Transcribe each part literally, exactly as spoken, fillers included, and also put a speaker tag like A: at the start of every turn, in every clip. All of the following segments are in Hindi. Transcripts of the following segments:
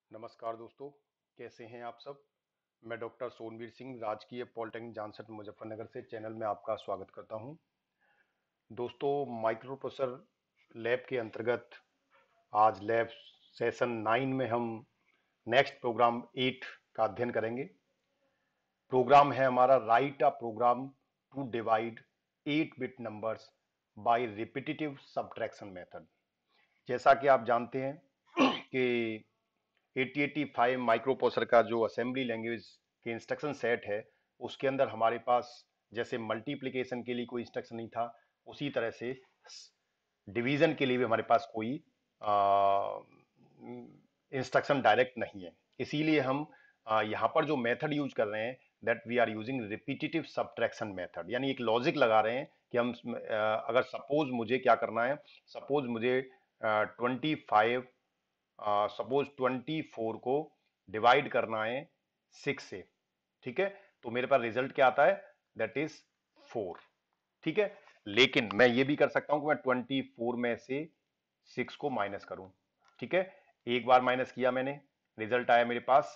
A: नमस्कार दोस्तों, कैसे हैं आप सब। मैं डॉक्टर सोनवीर सिंह राजकीय पॉलिटेक्निक जानसठ मुजफ्फरनगर से चैनल में आपका स्वागत करता हूं। दोस्तों, माइक्रो प्रोसेसर लैब के अंतर्गत आज लैब सेशन नाइन में हम नेक्स्ट प्रोग्राम एट का अध्ययन करेंगे। प्रोग्राम है हमारा right a program to divide eight bit numbers by repetitive subtraction method. जैसा कि आप जानते हैं कि eighty eighty five microprocessor का जो असेंबली लैंग्वेज के इंस्ट्रक्शन सेट है, उसके अंदर हमारे पास जैसे मल्टीप्लिकेशन के लिए कोई इंस्ट्रक्शन नहीं था, उसी तरह से डिवीजन के लिए भी हमारे पास कोई इंस्ट्रक्शन डायरेक्ट नहीं है। इसीलिए हम आ, यहाँ पर जो मेथड यूज कर रहे हैं, that we are using repetitive subtraction method, यानी एक लॉजिक लगा रहे हैं कि हम आ, अगर सपोज मुझे क्या करना है, सपोज मुझे twenty five suppose twenty four को डिवाइड करना है सिक्स से, ठीक है। तो मेरे पास रिजल्ट क्या आता है, दैट इज फोर, ठीक है। लेकिन मैं ये भी कर सकता हूं कि मैं ट्वेंटी फोर में से सिक्स को माइनस करूं, ठीक है। एक बार माइनस किया मैंने, रिजल्ट आया मेरे पास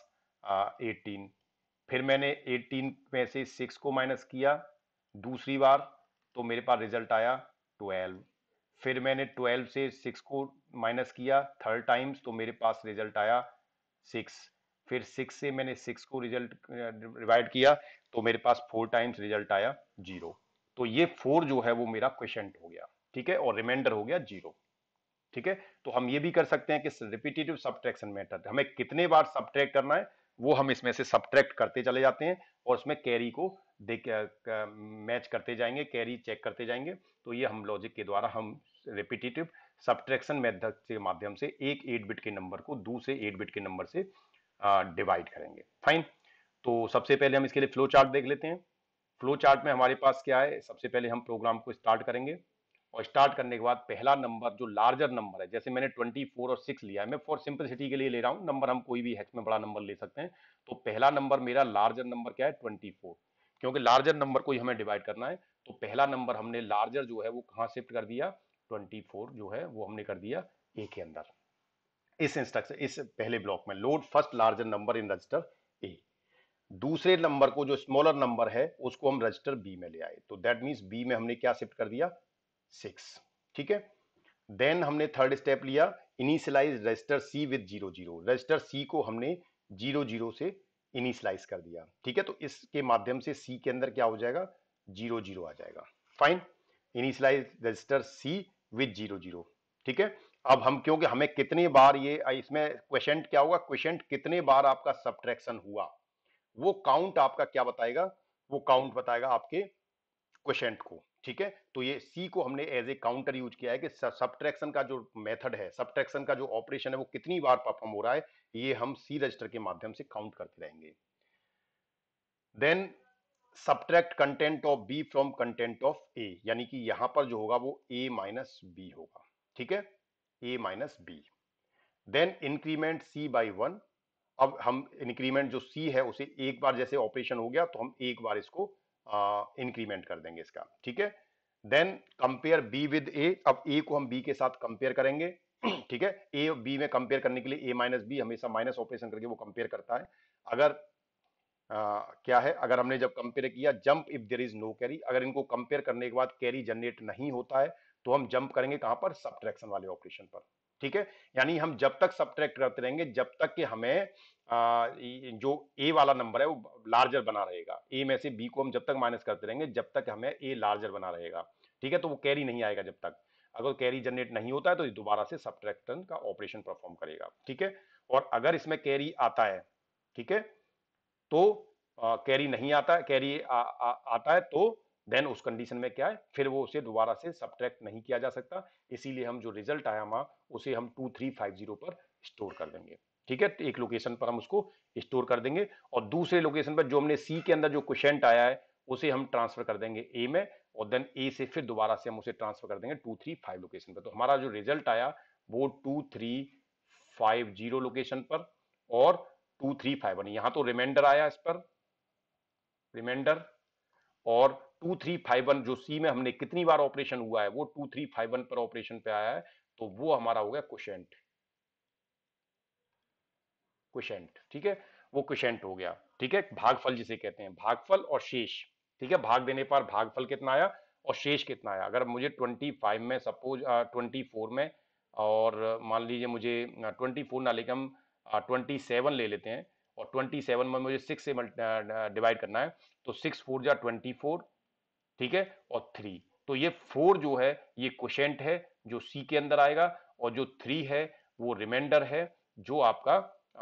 A: एटीन। फिर मैंने एटीन में से सिक्स को माइनस किया दूसरी बार, तो मेरे पास रिजल्ट आया ट्वेल्व। फिर मैंने ट्वेल्व से सिक्स को माइनस किया थर्ड टाइम्स, तो मेरे पास रिजल्ट आया सिक्स। फिर सिक्स से मैंने सिक्स को रिजल्ट डिवाइड किया, तो मेरे पास फोर टाइम्स रिजल्ट आया जीरो। तो ये फोर जो है वो मेरा क्वेश्चन हो गया, ठीक है, और रिमाइंडर हो गया जीरो, ठीक है। तो हम ये भी कर सकते हैं कि रिपीटेटिव सब्ट्रैक्शन मेथड, हमें कितने बार सब्ट्रैक्ट करना है वो हम इसमें से सब्ट्रैक्ट करते चले जाते हैं और उसमें कैरी को देख मैच करते जाएंगे, कैरी चेक करते जाएंगे। तो ये हम लॉजिक के द्वारा हम रिपीटेटिव सब्ट्रैक्शन मेथड के माध्यम से एक एट बिट के नंबर को दूसरे एट बिट के नंबर से डिवाइड करेंगे। फाइन। तो सबसे पहले हम इसके लिए फ्लो चार्ट देख लेते हैं। फ्लो चार्ट में हमारे पास क्या है, सबसे पहले हम प्रोग्राम को स्टार्ट करेंगे और स्टार्ट करने के बाद पहला नंबर जो लार्जर नंबर है, जैसे मैंने ट्वेंटी फोर और सिक्स लिया है, मैं फॉर सिंपलिसिटी के लिए ले रहा हूं, नंबर हम कोई भी हैच में बड़ा नंबर ले सकते हैं। तो पहला नंबर मेरा लार्जर नंबर क्या है, ट्वेंटी फोर, क्योंकि लार्जर नंबर को ही हमें डिवाइड करना है। तो पहला नंबर हमने लार्जर जो है वो कहां शिफ्ट कर दिया, ट्वेंटी फोर जो है वो हमने कर दिया ए के अंदर। इस इंस्ट्रक्शन इस पहले ब्लॉक में load first larger number in register A. दूसरे नंबर को जो स्मॉलर नंबर है उसको हम रजिस्टर बी में ले आए, तो दैट मींस बी में हमने क्या शिफ्ट कर दिया, सिक्स, ठीक है। देन हमने थर्ड स्टेप लिया, initialise register C with zero zero, register C को हमने जीरो जीरो से इनिशियलाइज कर दिया, ठीक है। तो इसके माध्यम से सी के अंदर क्या हो जाएगा, जीरो जीरो आ जाएगा। Fine. Initialise register C with zero zero, ठीक है। अब हम, क्योंकि हमें कितनी बार ये इसमें क्वेश्चन क्या होगा, क्वेश्चन कितने बार आपका सब्ट्रैक्शन हुआ वो काउंट आपका क्या बताएगा, वो काउंट बताएगा आपके क्वेश्चन को, ठीक है। तो ये सी को हमने एज ए काउंटर यूज किया है कि सब्ट्रैक्शन का जो मेथड है, सब्ट्रैक्शन का जो ऑपरेशन है वो कितनी बार परफॉर्म हो रहा है, ये हम सी रजिस्टर के माध्यम से काउंट करते रहेंगे। Then subtract content of B from content of A, यानी कि यहां पर जो होगा वो ए माइनस बी होगा, ठीक है, A minus B. Then increment C by one. अब हम इंक्रीमेंट जो सी है उसे एक बार जैसे ऑपरेशन हो गया तो हम एक बार इसको इंक्रीमेंट कर देंगे इसका, ठीक है। Then compare B with A, अब ए को हम बी के साथ कंपेयर करेंगे, ठीक है। ए बी में कंपेयर करने के लिए ए माइनस बी हमेशा माइनस ऑपरेशन करके वो कंपेयर करता है। अगर आ, क्या है, अगर हमने जब कंपेयर किया jump if there is no carry, अगर इनको कंपेयर करने के बाद कैरी जनरेट नहीं होता है तो हम जंप करेंगे कहां पर, सब्ट्रैक्शन वाले ऑपरेशन पर, ठीक है। यानी हम जब तक सब्ट्रैक्ट करते रहेंगे जब तक कि हमें आ, जो ए वाला नंबर है वो लार्जर बना रहेगा, ए में से बी को हम जब तक माइनस करते रहेंगे जब तक हमें ए लार्जर बना रहेगा, ठीक है। तो वो कैरी नहीं आएगा जब तक, अगर कैरी जनरेट नहीं होता है तो दोबारा से सब्ट्रैक्शन का ऑपरेशन परफॉर्म करेगा, ठीक है। और अगर इसमें कैरी आता है, ठीक है, तो कैरी नहीं आता है, कैरी आ, आ, आता है तो देन उस कंडीशन में क्या है, फिर वो उसे दोबारा से सब्ट्रैक्ट नहीं किया जा सकता। इसीलिए हम जो रिजल्ट आया वहां उसे हम टू थ्री फाइव जीरो पर स्टोर कर देंगे, ठीक है। तो एक लोकेशन पर हम उसको स्टोर कर देंगे और दूसरे लोकेशन पर जो हमने सी के अंदर जो क्वेश्चन आया है उसे हम ट्रांसफर कर देंगे ए में, और देन ए से फिर दोबारा से हम उसे ट्रांसफर कर देंगे टू थ्री फाइव लोकेशन पर। तो हमारा जो रिजल्ट आया वो two three five zero location पर और टू थ्री फाइव वन, यहां तो रिमाइंडर आया इस पर, रिमाइंडर, और टू थ्री फाइव वन जो सी में हमने कितनी बार ऑपरेशन हुआ है वो टू थ्री फाइव वन पर ऑपरेशन पे आया है, तो वो हमारा हो गया क्वोशिएंट।
B: क्वोशेंट, ठीक है, वो क्वोशेंट हो गया, ठीक है, भागफल जिसे कहते हैं, भागफल और शेष, ठीक है, भाग देने पर भागफल कितना आया और शेष कितना आया। अगर मुझे पच्चीस में सपोज चौबीस में, और मान लीजिए मुझे चौबीस ना लेके हम सत्ताईस ले लेते हैं, और सत्ताईस में मुझे सिक्स से डिवाइड करना है, तो सिक्स फोर जा ट्वेंटी फोर, ठीक है, और थ्री, तो ये फोर जो है ये क्वोशेंट है जो सी के अंदर आएगा, और जो थ्री है वो रिमाइंडर है जो आपका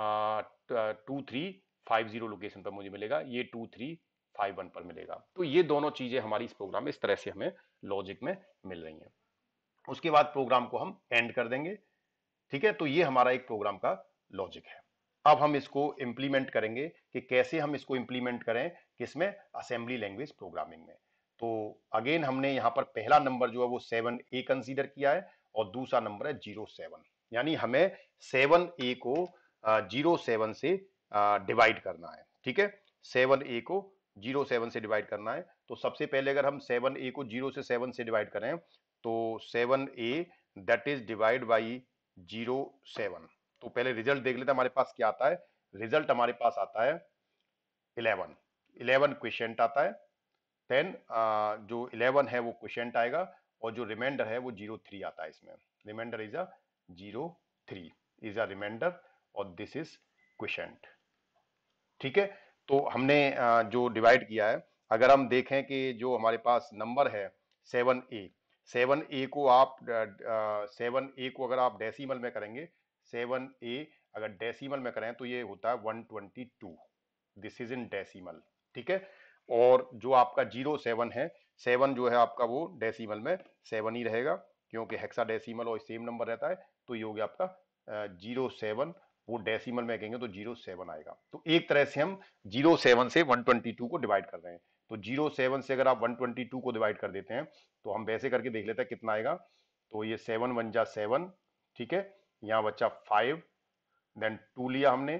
B: two three five zero location पर मुझे मिलेगा, ये टू थ्री फाइव वन पर मिलेगा। तो ये दोनों चीजें हमारी इस प्रोग्राम में इस तरह से हमें लॉजिक में मिल रही हैं। उसके बाद प्रोग्राम को हम एंड कर देंगे, ठीक है, तो ये हमारा एक प्रोग्राम का लॉजिक है। अब हम इसको इंप्लीमेंट करेंगे कि कैसे हम इसको इंप्लीमेंट करें, किसमें, असेंबली लैंग्वेज प्रोग्रामिंग में। तो अगेन हमने यहां पर पहला नंबर जो है वो सेवन ए कंसीडर किया है, और दूसरा नंबर है जीरो सेवन, यानी हमें सेवन ए को जीरो सेवन से डिवाइड करना है, ठीक है, सेवन ए को जीरो सेवन से डिवाइड करना है। तो सबसे पहले अगर हम सेवन ए को जीरो से सेवन से डिवाइड करें, तो seven A that is divide by zero seven. तो पहले रिजल्ट देख लेते हैं हमारे पास क्या आता है। रिजल्ट हमारे पास आता है इलेवन, इलेवन क्वेश्चन आता है। देन जो इलेवन है वो क्वेश्चन आएगा, और जो रिमाइंडर है वो जीरो थ्री आता है। इसमें remainder is a zero three is a remainder, और दिस इज क्वेश्चन, ठीक है। तो हमने uh, जो डिवाइड किया है, अगर हम देखें कि जो हमारे पास नंबर है सेवन ए, सेवन ए को आप सेवन ए को अगर आप डेसिमल में करेंगे, सेवन ए अगर डेसिमल में करें तो ये होता है one twenty two, this is in decimal, ठीक है। और जो आपका जीरो सेवन है, सेवन जो है आपका वो डेसिमल में सेवन ही रहेगा, क्योंकि हेक्सा डेसिमल और सेम नंबर रहता है। तो ये हो गया आपका जीरो सेवन, वो डेसिमल में कहेंगे तो जीरो सेवन आएगा। तो एक तरह से हम जीरो सेवन से वन ट्वेंटी टू को डिवाइड कर रहे हैं। तो जीरो सेवन से अगर आप वन ट्वेंटी टू को डिवाइड कर देते हैं, तो हम वैसे करके देख लेते हैं कितना आएगा। तो ये सेवन वन जा सेवन, ठीक है, यहाँ बच्चा फाइव, देन टू लिया हमने,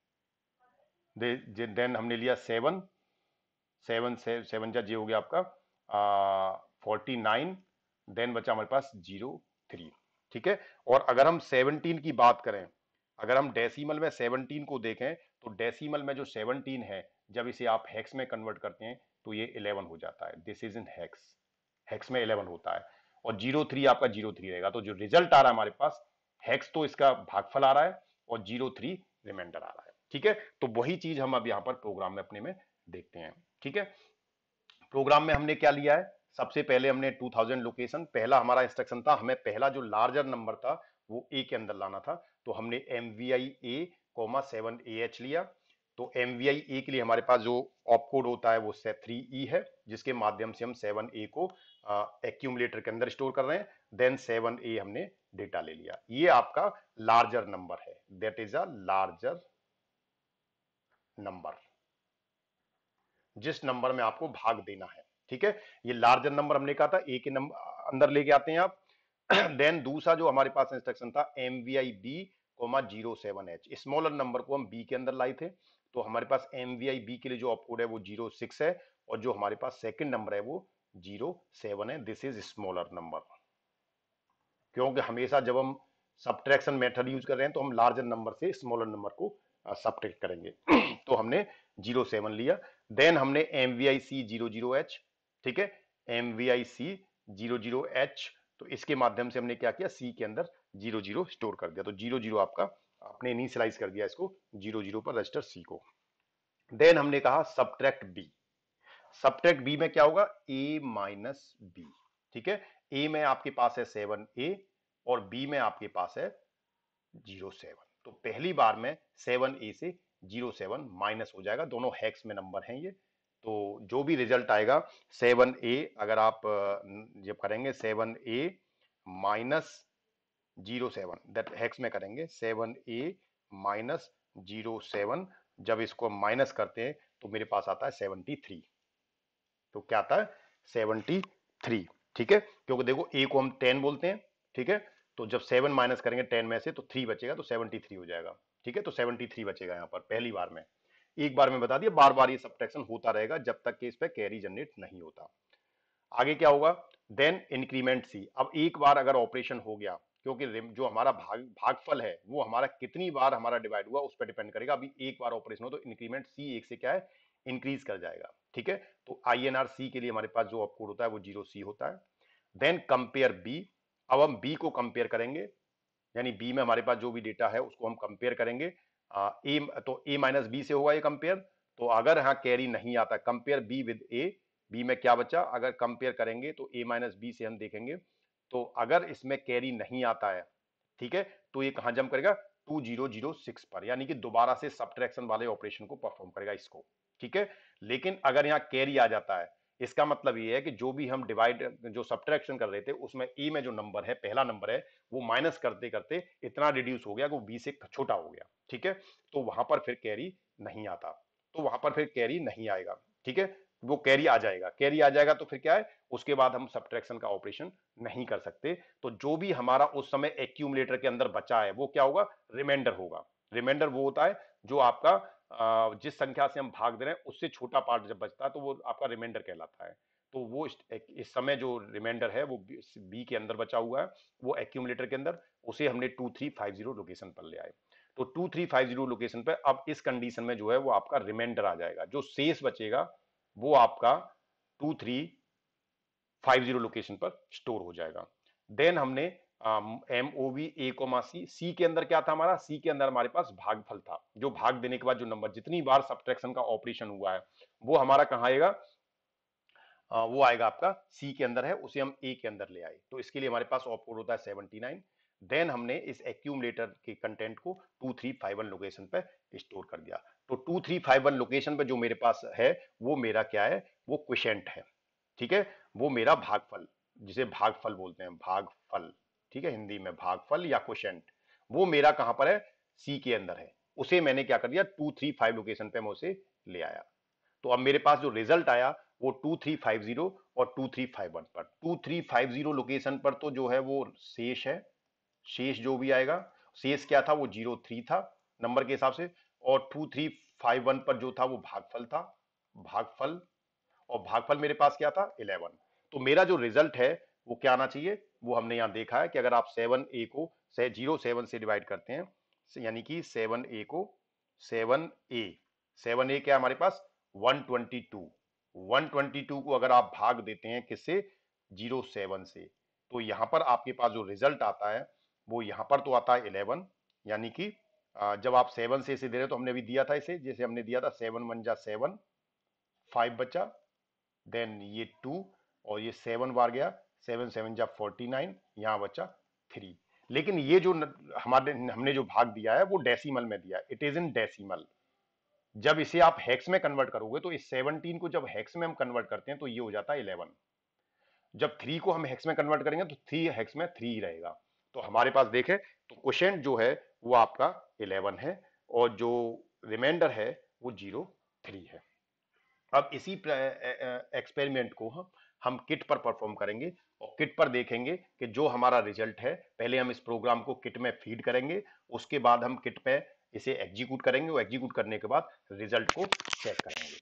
B: देन हमने लिया सेवन, सेवन से सेवन जा जे हो गया आपका फोर्टी नाइन, देन बचा हमारे पास जीरो थ्री, ठीक है। और अगर हम सेवनटीन की बात करें, अगर हम डेसिमल में सेवनटीन को देखें, तो डेसिमल में जो सेवनटीन है, जब इसे आप हेक्स में कन्वर्ट करते हैं तो ये इलेवन हो जाता है, this is in hex, hex में इलेवन होता है। और जीरो थ्री आपका जीरो थ्री रहेगा। तो जो रिजल्ट आ रहा है हमारे पास, हेक्स तो इसका भागफल आ रहा है, और जीरो थ्री रिमाइंडर आ रहा है, ठीक है। तो वही चीज हम अब यहाँ पर प्रोग्राम में अपने में देखते हैं, ठीक है। प्रोग्राम में हमने क्या लिया है, सबसे पहले हमने टू थाउजेंड लोकेशन, पहला हमारा इंस्ट्रक्शन था, हमें पहला जो लार्जर नंबर था वो ए के अंदर लाना था। तो हमने M V I A comma seven A H लिया। तो एम वी आई ए के लिए हमारे पास जो ऑप कोड होता है वो थ्री ई है, जिसके माध्यम से हम सेवन ए को एक्यूमुलेटर के अंदर स्टोर कर रहे हैं। देन सेवन ए हमने डेटा ले लिया। ये आपका लार्जर नंबर है, that is a larger number, जिस नंबर में आपको भाग देना है, ठीक है। ये लार्जर नंबर हमने कहा था ए के नंबर अंदर लेके आते हैं आप। देन दूसरा जो हमारे पास इंस्ट्रक्शन था M V I B comma zero seven H, smaller number को हम बी के अंदर लाए थे। तो हमारे पास एम वी आई बी के लिए जो ऑपकोड है वो जीरो सिक्स है, और जो हमारे पास सेकंड नंबर है वो जीरो सेवन है, दिस इज स्मॉलर नंबर। क्योंकि हमेशा जब हम सब्ट्रैक्शन मेथड यूज कर रहे हैं तो हम लार्जर नंबर से स्मॉलर नंबर को सब्ट्रैक्ट करेंगे। तो हमने जीरो सेवन लिया। देन हमने M V I C zero zero H, ठीक है, M V I C zero zero H, तो इसके माध्यम से हमने क्या किया, सी के अंदर जीरो जीरो स्टोर कर दिया। तो जीरो जीरो आपका आपने इनिशियलाइज कर दिया इसको जीरो जीरो पर रजिस्टर सी को। देन हमने कहा सब्ट्रैक्ट बी, सब्ट्रैक्ट बी में क्या होगा, ए माइनस बी, ठीक है। ए में आपके पास है सेवन ए, और बी में आपके पास है जीरो सेवन। तो पहली बार में सेवन ए से जीरो सेवन माइनस हो जाएगा, दोनों हेक्स में नंबर हैं ये। तो जो भी रिजल्ट आएगा सेवन ए, अगर आप जब करेंगे seven A minus zero seven, that hex में करेंगे seven A minus zero seven, जब इसको माइनस करते हैं तो मेरे पास आता है सेवेंटी थ्री। तो क्या आता है, सेवेंटी थ्री, ठीक है। क्योंकि देखो ए को हम टेन बोलते हैं, ठीक है, तो जब सेवन माइनस करेंगे टेन में से तो थ्री बचेगा, तो सेवेंटी थ्री हो जाएगा, ठीक है। तो सेवेंटी थ्री बचेगा यहाँ पर पहली बार में। एक बार में बता दिया, बार बार ये सब्ट्रैक्शन होता रहेगा जब तक कि इस पे कैरी जनरेट नहीं होता। आगे क्या होगा, देन इंक्रीमेंट सी। अब एक बार अगर ऑपरेशन हो गया
A: क्योंकि जो हमारा भाग भागफल है वो हमारा कितनी बार हमारा डिवाइड हुआ उस पर डिपेंड करेगा। अभी एक बार ऑपरेशन हो तो इंक्रीमेंट सी एक से क्या है, इंक्रीज कर जाएगा। ठीक है, तो आई एन आर सी के लिए हमारे पास जो ऑपकोड होता है वो जीरो सी होता है। देन कंपेयर बी, अब हम बी को कंपेयर करेंगे, यानी बी में हमारे पास जो भी डेटा है उसको हम कंपेयर करेंगे। ए तो ए माइनस बी से होगा ये कंपेयर। तो अगर यहाँ कैरी नहीं आता, compare B with A, B में क्या बचा, अगर कंपेयर करेंगे तो ए माइनस बी से हम देखेंगे, तो अगर इसमें कैरी नहीं आता है, ठीक है, तो ये कहां जंप करेगा, टू जीरो जीरो सिक्स पर, यानी कि दोबारा से सब्ट्रैक्शन वाले ऑपरेशन को परफॉर्म करेगा इसको। ठीक है, लेकिन अगर यहाँ कैरी आ जाता है, इसका मतलब ये है कि जो भी हम डिवाइड जो सब्ट्रैक्शन कर रहे थे उसमें ए में जो नंबर है, पहला नंबर है, वो माइनस करते करते इतना रिड्यूस हो गया कि वो बी से छोटा हो गया। ठीक है, तो वहां पर फिर कैरी नहीं आता, तो वहां पर फिर कैरी नहीं आएगा। ठीक है, वो कैरी आ जाएगा, कैरी आ जाएगा तो फिर क्या है, उसके बाद हम सब्ट्रैक्शन का ऑपरेशन नहीं कर सकते। तो जो भी हमारा उस समय एक्यूमुलेटर के अंदर बचा है वो क्या होगा, रिमाइंडर होगा। रिमाइंडर वो होता है जो आपका जिस संख्या से हम भाग दे रहे हैं उससे छोटा पार्ट जब बचता है तो वो आपका रिमाइंडर कहलाता है। तो वो इस, इस समय जो रिमाइंडर है वो बी के अंदर बचा हुआ है, वो एक्यूमुलेटर के अंदर, उसे हमने two three five zero location पर ले आए। तो two three five zero location पर अब इस कंडीशन में जो है वो आपका रिमाइंडर आ जाएगा, जो शेष बचेगा वो आपका two three five zero location पर स्टोर हो जाएगा। देन हमने M O V A comma C, C के अंदर क्या था हमारा, सी के अंदर हमारे पास भागफल था, जो भाग देने के बाद जो नंबर जितनी बार सब्ट्रैक्शन का ऑपरेशन हुआ है वो हमारा कहाँ आएगा, आ, वो आएगा आपका सी के अंदर है, उसे हम ए के अंदर ले आए। तो इसके लिए हमारे पास ऑपकोड होता है सेवेंटी नाइन। देन हमने इस एक्यूमुलेटर के कंटेंट को two three five one location पे स्टोर कर दिया। तो two three five one location पे जो मेरे पास है वो मेरा क्या है, वो क्वोशिएंट है। ठीक है, वो मेरा भागफल, जिसे भागफल बोलते हैं, भागफल, ठीक है, हिंदी में भागफल या क्वोशिएंट, वो मेरा कहां पर है, सी के अंदर है। उसे मैंने क्या कर दिया, टू थ्री फाइव लोकेशन पे मैं उसे ले आया। तो अब मेरे पास जो रिजल्ट आया वो टू थ्री फाइव जीरो और टू थ्री फाइव वन पर, two three five zero location पर तो जो है वो शेष है, शेष जो भी आएगा, शेष क्या था, वो जीरो थ्री था नंबर के हिसाब से, और टू थ्री फाइव वन पर जो था वो भागफल था, भागफल, और भागफल मेरे पास क्या था, इलेवन। तो मेरा जो रिजल्ट है वो क्या आना चाहिए, वो हमने यहां देखा है कि अगर आप सेवन ए को से जीरो सेवन से डिवाइड करते हैं, यानी कि सेवन ए को सेवन ए, सेवन ए क्या हमारे पास one twenty two, one twenty two को अगर आप भाग देते हैं किससे, जीरो सेवन से, तो यहां पर आपके पास जो रिजल्ट आता है वो यहां पर तो आता है इलेवन, यानी कि जब आप सेवन से इसे दे रहे तो हमने अभी दिया था इसे, जैसे हमने दिया था सेवन वन जा सेवन, फाइव बचा, देन ये टू, और ये सेवन बार गया, सेवन सेवन जा फोर्टी नाइन, यहां बचा थ्री। लेकिन ये जो हमारे हमने जो भाग दिया है वो डेसिमल में दिया है, इट इज इन डेसिमल। जब इसे आप हेक्स में कन्वर्ट करोगे तो इस सेवनटीन को जब हेक्स में हम कन्वर्ट करते हैं तो ये हो जाता है इलेवन। जब थ्री को हम हेक्स में कन्वर्ट करेंगे तो थ्री हेक्स में थ्री ही रहेगा। तो हमारे पास देखें तो क्वोशिएंट जो है वो आपका इलेवन है और जो रिमाइंडर है वो जीरो थ्री है। अब इसी एक्सपेरिमेंट को हम हम किट पर परफॉर्म करेंगे और किट पर देखेंगे कि जो हमारा रिजल्ट है, पहले हम इस प्रोग्राम को किट में फीड करेंगे, उसके बाद हम किट पे इसे एग्जीक्यूट करेंगे और एग्जीक्यूट करने के बाद रिजल्ट को चेक करेंगे।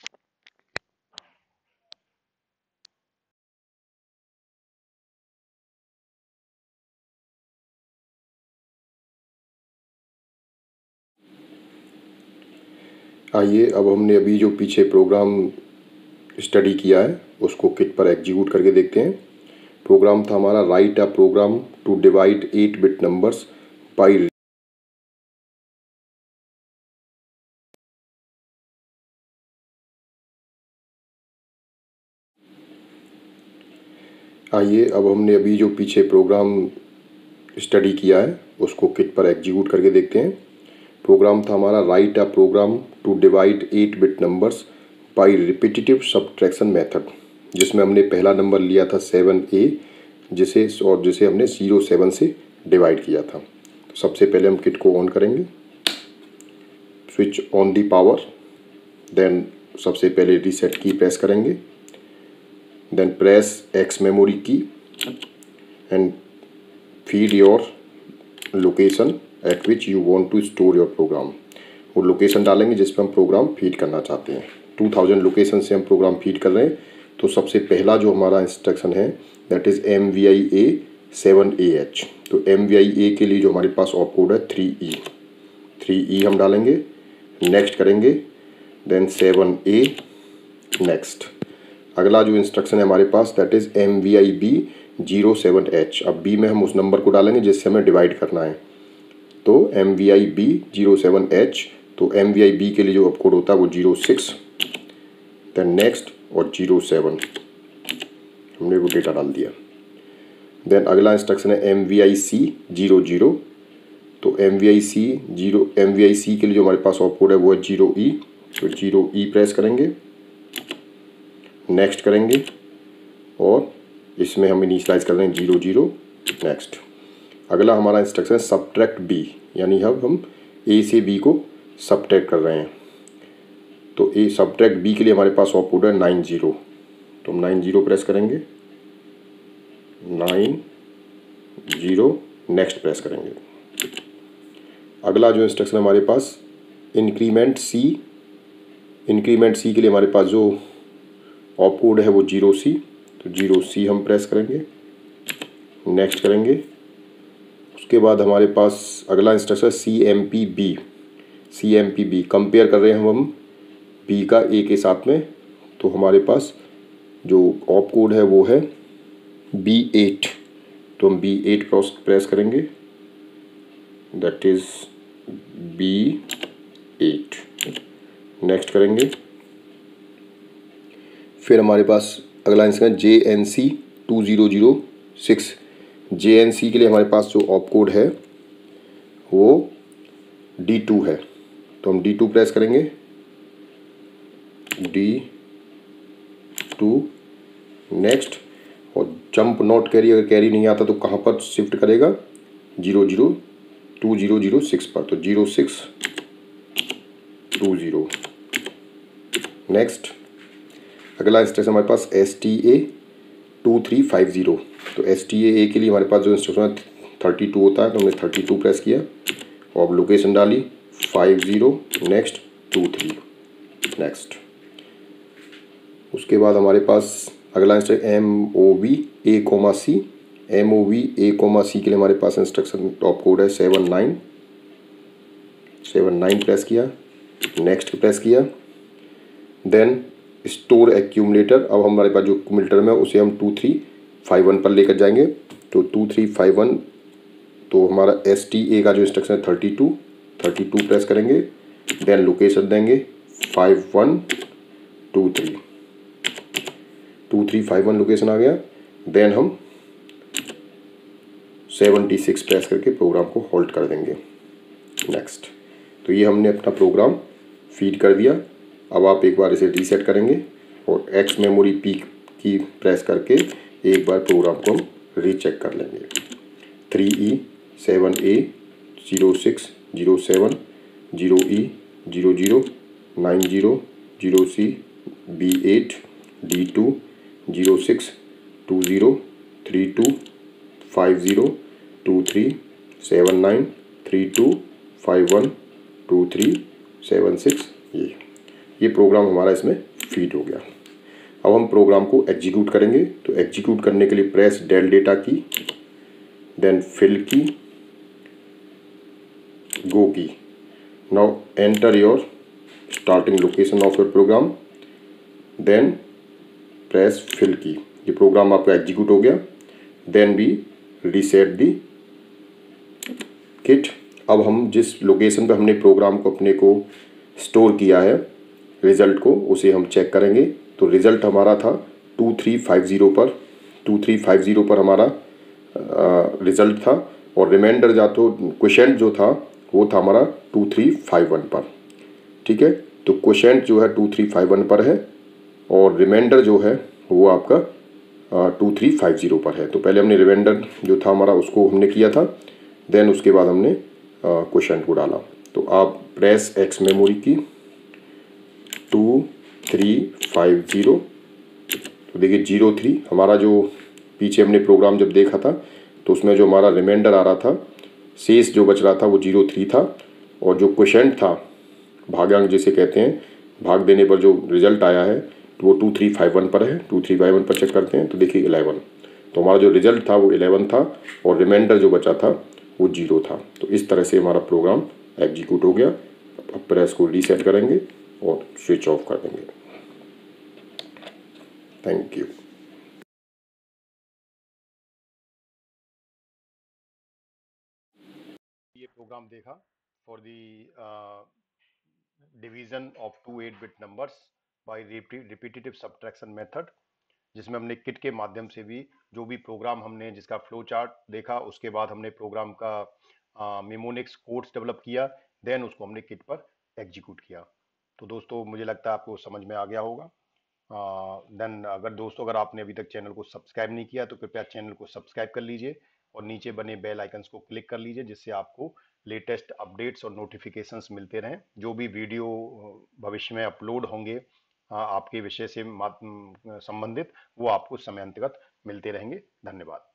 C: आइए अब हमने अभी जो पीछे प्रोग्राम स्टडी किया है उसको किट पर एग्जीक्यूट करके देखते हैं। प्रोग्राम था हमारा right a program to divide eight bit numbers by आइए अब हमने अभी जो पीछे प्रोग्राम स्टडी किया है उसको किट पर एग्जीक्यूट करके देखते हैं। प्रोग्राम था हमारा right a program to divide eight bit numbers by repetitive subtraction method, जिसमें हमने पहला नंबर लिया था सेवन ए, जिसे और जिसे हमने जीरो सेवन से डिवाइड किया था। तो सबसे पहले हम किट को ऑन करेंगे, switch on the power, then सबसे पहले रीसेट की प्रेस करेंगे, then press X memory key and feed your location at which you want to store your program. वो लोकेशन डालेंगे जिस पर हम प्रोग्राम फीड करना चाहते हैं। टू थाउजेंड लोकेशन से हम प्रोग्राम फीड कर रहे हैं, तो सबसे पहला जो हमारा इंस्ट्रक्शन है that is M V I A seven A H. तो एम वी आई ए के लिए जो हमारे पास ऑप कोड है थ्री ई, थ्री ई हम डालेंगे, नेक्स्ट करेंगे, देन सेवन ए, नेक्स्ट। अगला जो इंस्ट्रक्शन है हमारे पास that is M V I B zero seven H. अब बी में हम उस नंबर को डालेंगे जिससे हमें डिवाइड करना है। तो M V I B zero seven H, तो एम वी आई बी के लिए जो ऑप कोड होता है वो जीरो सिक्स, देन नेक्स्ट और जीरो सेवन, हमने वो डेटा डाल दिया। देन अगला इंस्ट्रक्शन है M V I C zero zero. तो M V I C zero M V I C के लिए जो हमारे पास ऑप कोड है वो है जीरो ई। तो जीरो ई प्रेस करेंगे, नेक्स्ट करेंगे और इसमें हम इनिशियलाइज कर रहे हैं जीरो जीरो, नेक्स्ट। अगला हमारा इंस्ट्रक्शन है सब्ट्रैक्ट बी, यानी अब हम ए से बी को सब्ट्रैक्ट कर रहे हैं। तो ए सब्ट्रैक्ट बी के लिए हमारे पास ऑप कोड है नाइन जीरो। तो हम नाइन जीरो प्रेस करेंगे, नाइन जीरो, नेक्स्ट प्रेस करेंगे। अगला जो इंस्ट्रक्शन हमारे पास इंक्रीमेंट सी, इंक्रीमेंट सी के लिए हमारे पास जो ऑप कोड है वो जीरो सी। तो जीरो सी हम प्रेस करेंगे, नेक्स्ट करेंगे। उसके बाद हमारे पास अगला instruction C M P B, C M P B compare कर रहे हैं हम बी का ए के साथ में। तो हमारे पास जो ऑप कोड है वो है बी एट। तो हम बी एट प्रेस करेंगे, that is B eight, next करेंगे। फिर हमारे पास अगला instruction J N C two zero zero six. J N C के लिए हमारे पास जो ऑप कोड है वो डी टू है। तो हम डी टू प्रेस करेंगे, डी टू, नेक्स्ट। और जंप नॉट कैरी, अगर कैरी नहीं आता तो कहाँ पर शिफ्ट करेगा, zero zero two zero zero six पर। तो zero six two zero, next. अगला इंस्ट्रक्शन हमारे पास S T A two three five zero. तो एस टी ए के लिए हमारे पास जो इंस्ट्रक्शन है थर्टी टू होता है। तो हमने थर्टी टू प्रेस किया और अब लोकेशन डाली five zero, next, two three, next. उसके बाद हमारे पास अगला instruction M O V A comma C. M O V A comma C के लिए हमारे पास इंस्ट्रक्शन टॉप कोड है seven nine, seven nine press किया, नेक्स्ट प्रेस किया। देन स्टोर एक्यूमुलेटर, अब हमारे पास जो एक्यूमुलेटर में उसे हम टू थ्री फाइव वन पर लेकर जाएंगे। तो टू थ्री फाइव वन, तो हमारा एस टी ए का जो इंस्ट्रक्शन है thirty two, thirty two press करेंगे। देन लोकेशन देंगे five one two three, two three five one location आ गया। देन हम सेवेंटी सिक्स प्रेस करके प्रोग्राम को होल्ड कर देंगे, नेक्स्ट। तो ये हमने अपना प्रोग्राम फीड कर दिया। अब आप एक बार इसे रीसेट करेंगे और X memory P key press करके एक बार प्रोग्राम को हम रीचेक कर लेंगे। Three E seven A zero six zero seven zero E zero zero nine zero zero C B eight D two zero six two zero three two five zero two three seven nine three two five one two three seven six. ये ये प्रोग्राम हमारा इसमें फीड हो गया। अब हम प्रोग्राम को एग्जीक्यूट करेंगे। तो एग्जीक्यूट करने के लिए press del data key, then fill key, go key. Now enter your starting location of your program, then press fill key. ये प्रोग्राम आपका एग्जीक्यूट हो गया। Then we reset the kit. अब हम जिस लोकेशन पर हमने प्रोग्राम को अपने को स्टोर किया है रिज़ल्ट को, उसे हम चेक करेंगे। तो रिज़ल्ट हमारा था टू थ्री फाइव ज़ीरो पर, टू थ्री फाइव ज़ीरो पर हमारा रिज़ल्ट था। और रिमाइंडर जा तो क्वेश्चन जो था वो था हमारा टू थ्री फाइव वन पर, ठीक है। तो क्वेश्चन जो है टू थ्री फाइव वन पर है और रिमाइंडर जो है वो आपका टू थ्री फाइव ज़ीरो पर है। तो पहले हमने रिमाइंडर जो था हमारा उसको हमने किया था, देन उसके बाद हमने क्वेश्चन को डाला। तो आप press X memory key two three five zero. तो देखिए ज़ीरो थ्री हमारा जो पीछे हमने प्रोग्राम जब देखा था तो उसमें जो हमारा रिमाइंडर आ रहा था, शेष जो बच रहा था वो ज़ीरो थ्री था। और जो क्वेश्चन था भागांक जिसे कहते हैं, भाग देने पर जो रिजल्ट आया है तो वो टू थ्री फाइव वन पर है। टू थ्री फाइव वन पर चेक करते हैं तो देखिए इलेवन। तो हमारा जो रिजल्ट था वो इलेवन था और रिमाइंडर जो बचा था वो जीरो था। तो इस तरह से हमारा प्रोग्राम एग्जीक्यूट हो गया। अब प्रेस को रीसेट करेंगे और स्विच ऑफ कर देंगे। Thank you.
A: ये प्रोग्राम देखा for the division of two eight bit numbers by repetitive subtraction method, जिसमें हमने किट के माध्यम से भी जो भी प्रोग्राम हमने जिसका फ्लो चार्ट देखा, उसके बाद हमने प्रोग्राम का मेमोनिक्स कोड्स डेवलप किया, देन उसको हमने किट पर एग्जीक्यूट किया। तो दोस्तों मुझे लगता है आपको समझ में आ गया होगा। देन अगर दोस्तों अगर आपने अभी तक चैनल को सब्सक्राइब नहीं किया तो कृपया चैनल को सब्सक्राइब कर लीजिए और नीचे बने बेल आइकन्स को क्लिक कर लीजिए, जिससे आपको लेटेस्ट अपडेट्स और नोटिफिकेशंस मिलते रहें। जो भी वीडियो भविष्य में अपलोड होंगे आपके विषय से संबंधित, वो आपको समयांतर्गत मिलते रहेंगे। धन्यवाद।